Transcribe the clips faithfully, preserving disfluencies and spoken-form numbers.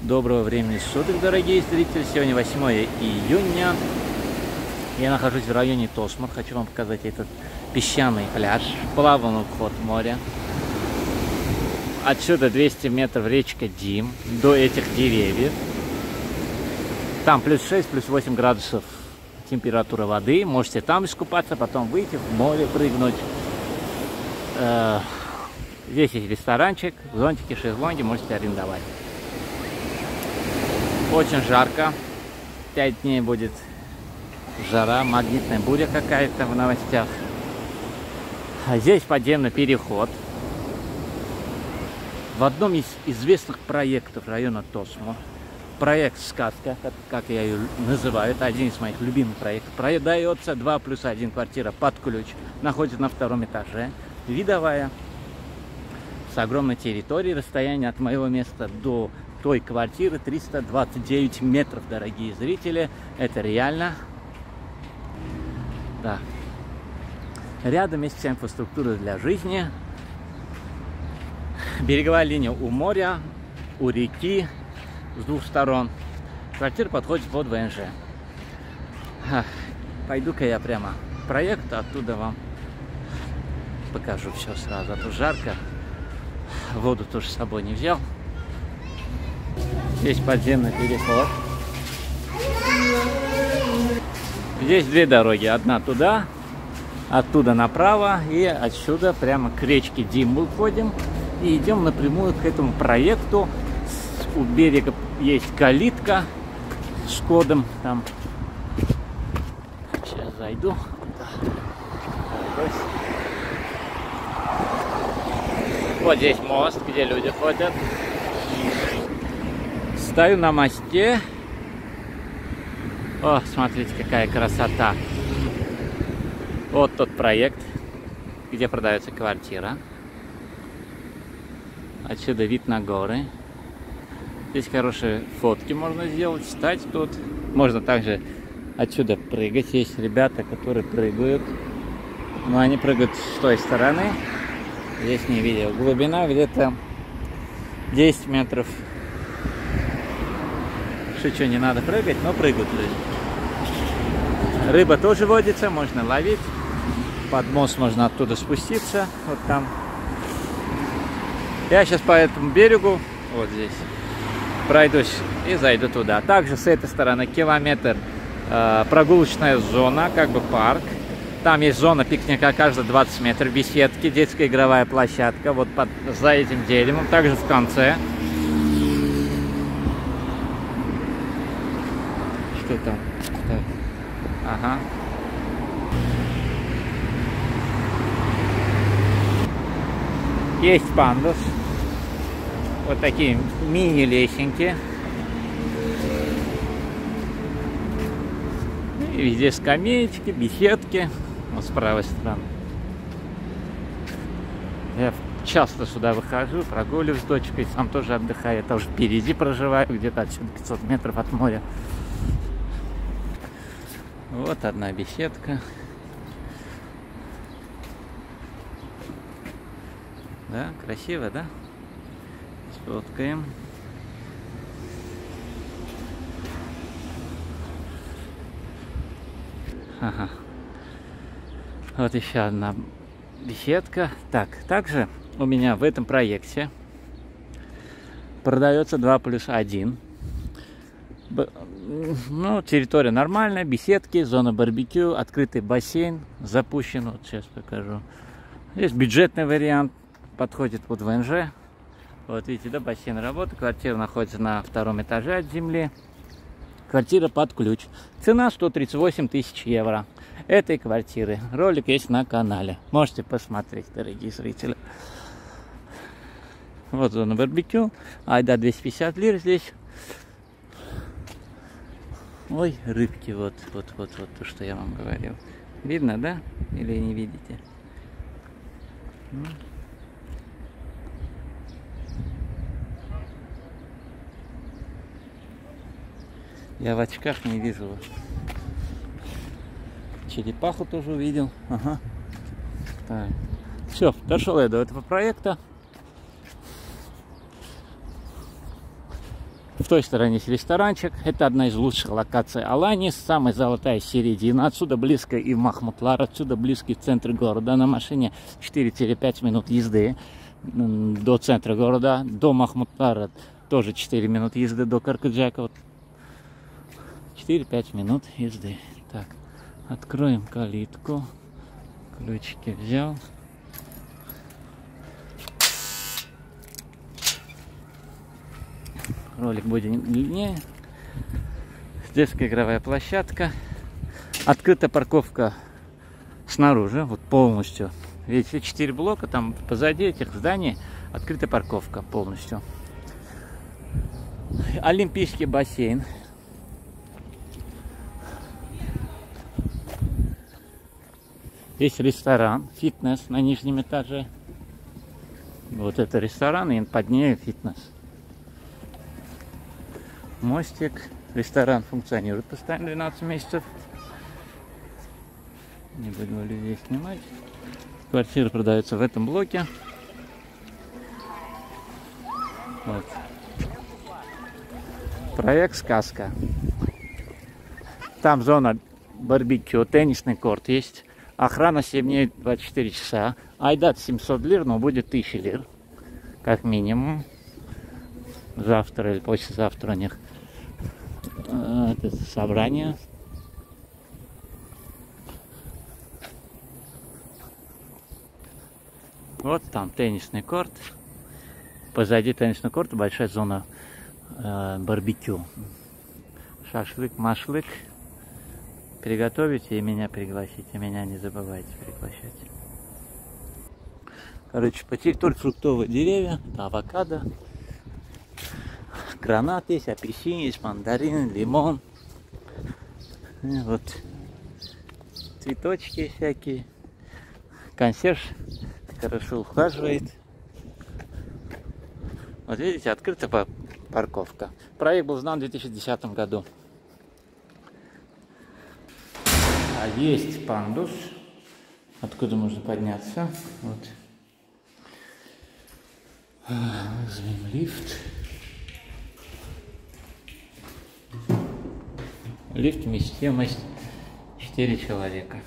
Доброго времени суток, дорогие зрители. Сегодня восьмое июня. Я нахожусь в районе Тосмур. Хочу вам показать этот песчаный пляж. Плавный вход в море. Отсюда двести метров речка Дим до этих деревьев. Там плюс шесть, плюс восемь градусов температура воды. Можете там искупаться, потом выйти в море, прыгнуть. Здесь есть ресторанчик, зонтики, шезлонги можете арендовать. Очень жарко. пять дней будет жара, магнитная буря какая-то в новостях. А здесь подземный переход. В одном из известных проектов района Тосмур, проект «Сказка», как я ее называю, это один из моих любимых проектов, продается два плюс один квартира под ключ, находится на втором этаже, видовая, с огромной территорией, расстояние от моего места до той квартиры триста двадцать девять метров, дорогие зрители, это реально. Да. Рядом есть вся инфраструктура для жизни. Береговая линия у моря, у реки, с двух сторон. Квартира подходит под ВНЖ. Пойду-ка я прямо к проекту, оттуда вам покажу все сразу. А то жарко. Воду тоже с собой не взял. Здесь подземный переход. Здесь две дороги. Одна туда, оттуда направо. И отсюда прямо к речке Дим мы уходим. И идем напрямую к этому проекту. У берега есть калитка с кодом. Там. Сейчас зайду. Вот здесь мост, где люди ходят. Стою на мосте. О, смотрите, какая красота. Вот тот проект, где продается квартира. Отсюда вид на горы. Здесь хорошие фотки можно сделать, встать тут. Можно также отсюда прыгать. Есть ребята, которые прыгают. Но они прыгают с той стороны. Здесь не видел. Глубина где-то десять метров. Шучу, не надо прыгать, но прыгают люди. Рыба тоже водится, можно ловить. Под мост можно оттуда спуститься. Вот там. Я сейчас по этому берегу, вот здесь, пройдусь и зайду туда. Также с этой стороны километр э, прогулочная зона, как бы парк. Там есть зона пикника каждые двадцать метров, беседки, детская игровая площадка. Вот под, за этим деревом, также в конце. Что там? Так. Ага. Есть пандус. Вот такие мини-лесенки. И везде скамеечки, беседки. Вот с правой стороны. Я часто сюда выхожу, прогуливаюсь с дочкой, сам тоже отдыхаю. Я тоже впереди проживаю, где-то отсюда пятьсот метров от моря. Вот одна беседка. Да, красиво, да? Сфоткаем. Ага. Вот еще одна беседка. Так, также у меня в этом проекте продается два плюс один. Ну, территория нормальная, беседки, зона барбекю, открытый бассейн запущен. Вот сейчас покажу. Есть бюджетный вариант, подходит под ВНЖ. Вот видите, да, бассейн работает. Квартира находится на втором этаже от земли. Квартира под ключ. Цена сто тридцать восемь тысяч евро этой квартиры. Ролик есть на канале. Можете посмотреть, дорогие зрители. Вот зона барбекю. Айда двести пятьдесят лир здесь. Ой, рыбки, вот, вот, вот, вот то, что я вам говорил. Видно, да? Или не видите? Я в очках не вижу. Черепаху тоже увидел. Ага. Так. Все, дошел я до этого проекта. В той стороне есть ресторанчик. Это одна из лучших локаций Алании. Самая золотая середина. Отсюда близко и в Махмутлар, отсюда близко и в центр города. На машине четыре-пять минут езды до центра города. До Махмутлара тоже четыре минуты езды до Каркаджака. Вот четыре-пять минут езды. Так, откроем калитку. Ключики взял. Ролик будет длиннее. Детская игровая площадка. Открытая парковка снаружи, вот полностью. Видите, четыре блока, там позади этих зданий открытая парковка полностью. Олимпийский бассейн. Есть ресторан, фитнес на нижнем этаже. Вот это ресторан, и под ней фитнес. Мостик. Ресторан функционирует постоянно двенадцать месяцев. Не буду людей снимать. Квартира продается в этом блоке. Вот. Проект «Сказка». Там зона барбекю, теннисный корт есть. Охрана семь дней двадцать четыре часа. Айдат семьсот лир, но будет тысяча лир. Как минимум. Завтра или послезавтра у них это собрание. Вот там теннисный корт. Позади теннисного корта большая зона э, барбекю. Шашлык, машлык. Приготовите и меня пригласите. Меня не забывайте приглашать. Короче, по территории фруктовые деревья, авокадо, гранат есть, апельсин есть, мандарин, лимон. И вот цветочки всякие. Консьерж хорошо ухаживает. Вот видите, открытая парковка. Проект был сдан в две тысячи десятом году. А есть пандус, откуда можно подняться. Вот. Вызовем лифт. Лифт вместимость четыре человека.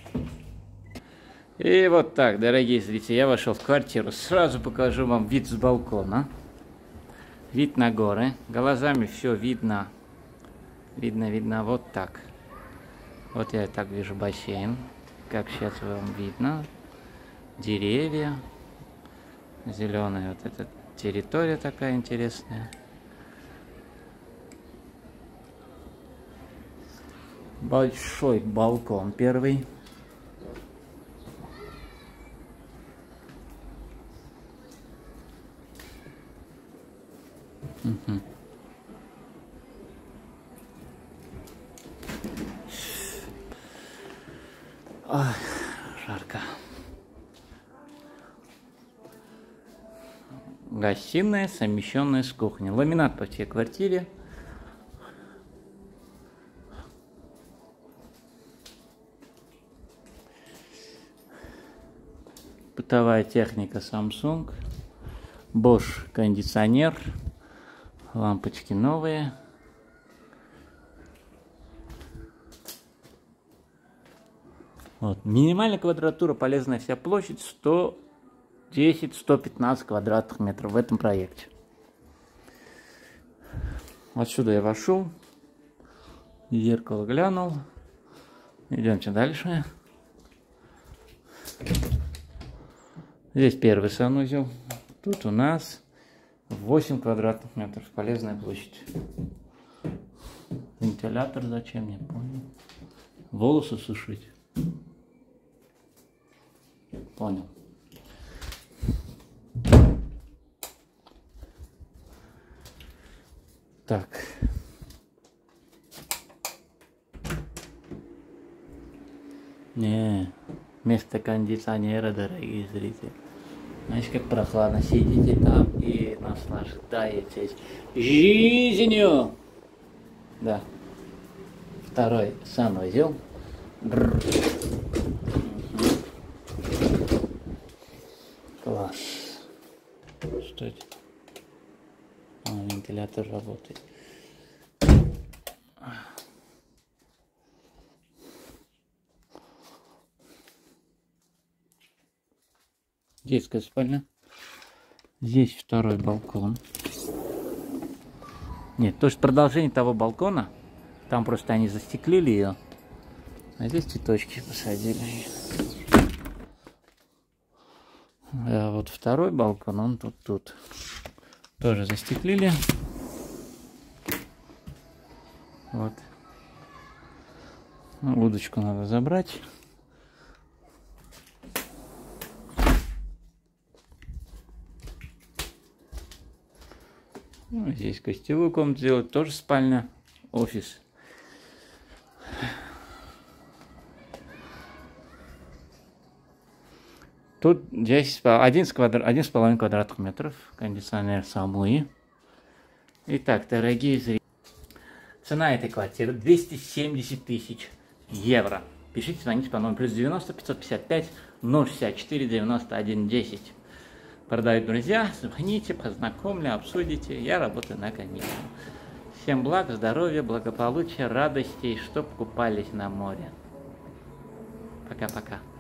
И вот так, дорогие зрители, я вошел в квартиру. Сразу покажу вам вид с балкона. Вид на горы. Глазами все видно. Видно, видно вот так. Вот я так вижу бассейн. Как сейчас вам видно. Деревья. Зеленая вот эта территория такая интересная. Большой балкон первый. Угу. Ой, жарко. Гостиная, совмещенная с кухней. Ламинат по всей квартире. Бытовая техника Samsung. Bosch кондиционер. Лампочки новые. Вот. Минимальная квадратура, полезная вся площадь сто десять — сто пятнадцать квадратных метров в этом проекте. Отсюда я вошел, в зеркало глянул. Идемте дальше. Здесь первый санузел. Тут у нас восемь квадратных метров. Полезная площадь. Вентилятор зачем, не понял. Волосы сушить. Понял. Так. Не, вместо кондиционера, дорогие зрители. Знаете, как прохладно. Сидите там и наслаждаетесь жизнью. Да. Второй санузел. Класс. Что это? А, вентилятор работает. Детская спальня. Здесь второй балкон. Нет, то есть продолжение того балкона. Там просто они застеклили ее. А здесь цветочки посадили. А вот второй балкон, он тут, тут. Тоже застеклили. Вот. Ну, удочку надо забрать. Ну, здесь гостевую комнату сделать, тоже спальня, офис. Тут здесь одиннадцать с половиной квадратных метров, кондиционер Самуи. Итак, дорогие зрители, цена этой квартиры двести семьдесят тысяч евро. Пишите, звоните по номеру плюс девяносто пятьсот пятьдесят пять ноль шестьдесят четыре девяносто один десять. Продают друзья, звоните, познакомлю, обсудите. Я работаю на комиссию. Всем благ, здоровья, благополучия, радостей, чтоб купались на море. Пока-пока.